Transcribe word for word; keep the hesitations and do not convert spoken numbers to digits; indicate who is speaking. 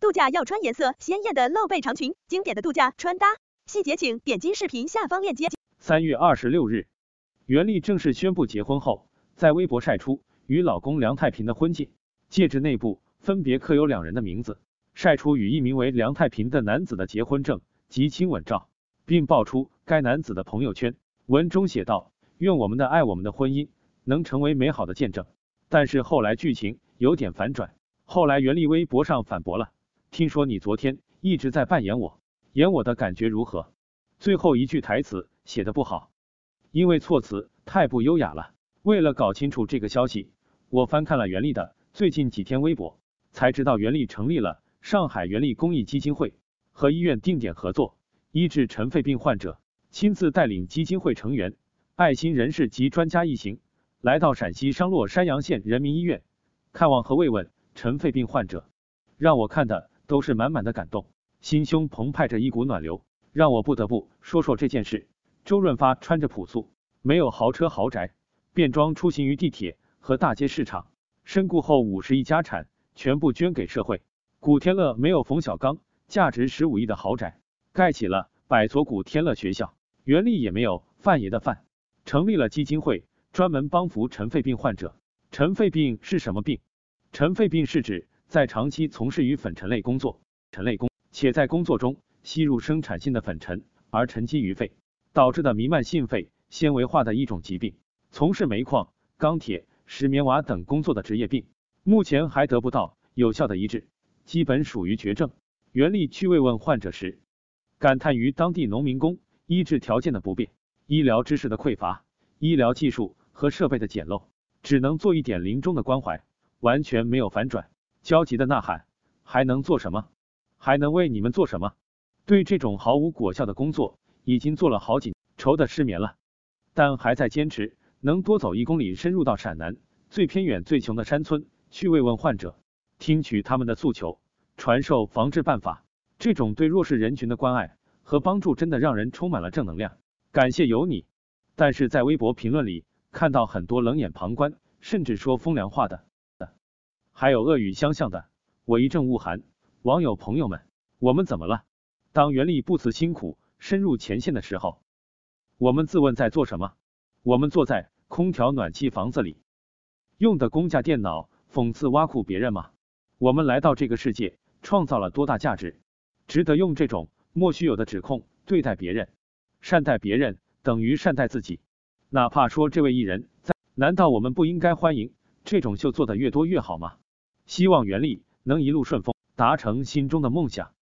Speaker 1: 度假要穿颜色鲜艳的露背长裙，经典的度假穿搭。细节请点击视频下方链接。
Speaker 2: 三月二十六日，袁立正式宣布结婚后，在微博晒出与老公梁太平的婚戒，戒指内部分别刻有两人的名字，晒出与一名为梁太平的男子的结婚证及亲吻照，并爆出该男子的朋友圈。文中写道：愿我们的爱我们的婚姻能成为美好的见证。但是后来剧情有点反转，后来袁立微博上反驳了，听说你昨天一直在扮演我，演我的感觉如何？最后一句台词写的不好，因为措辞太不优雅了。为了搞清楚这个消息，我翻看了袁立的最近几天微博，才知道袁立成立了上海袁立公益基金会，和医院定点合作，医治尘肺病患者，亲自带领基金会成员、爱心人士及专家一行，来到陕西商洛山阳县人民医院，看望和慰问尘肺病患者，让我看的都是满满的感动，心胸澎湃着一股暖流，让我不得不说说这件事。周润发穿着朴素，没有豪车豪宅，便装出行于地铁和大街市场，身故后五十亿家产全部捐给社会。古天乐没有冯小刚价值十五亿的豪宅，盖起了百所古天乐学校。袁立也没有范爷的范，成立了基金会，专门帮扶尘肺病患者。尘肺病是什么病？尘肺病是指在长期从事于粉尘类工作，尘类工且在工作中吸入生产性的粉尘而沉积于肺，导致的弥漫性肺纤维化的一种疾病。从事煤矿、钢铁、石棉瓦等工作的职业病，目前还得不到有效的医治，基本属于绝症。袁立去慰问患者时，感叹于当地农民工医治条件的不便、医疗知识的匮乏、医疗技术和设备的简陋，只能做一点临终的关怀，完全没有反转。焦急的呐喊，还能做什么？还能为你们做什么？对这种毫无果效的工作，已经做了好几年，愁的失眠了，但还在坚持，能多走一公里，深入到陕南最偏远最穷的山村，去慰问患者，听取他们的诉求，传授防治办法。这种对弱势人群的关爱和帮助，真的让人充满了正能量。感谢有你。但是在微博评论里，看到很多冷眼旁观，甚至说风凉话的，还有恶语相向的，我一阵恶寒。网友朋友们，我们怎么了？当袁立不辞辛苦深入前线的时候，我们自问在做什么？我们坐在空调暖气房子里，用的公家电脑讽刺挖苦别人吗？我们来到这个世界，创造了多大价值，值得用这种莫须有的指控对待别人？善待别人等于善待自己。哪怕说这位艺人在，难道我们不应该欢迎这种秀做的越多越好吗？希望袁立能一路顺风，达成心中的梦想。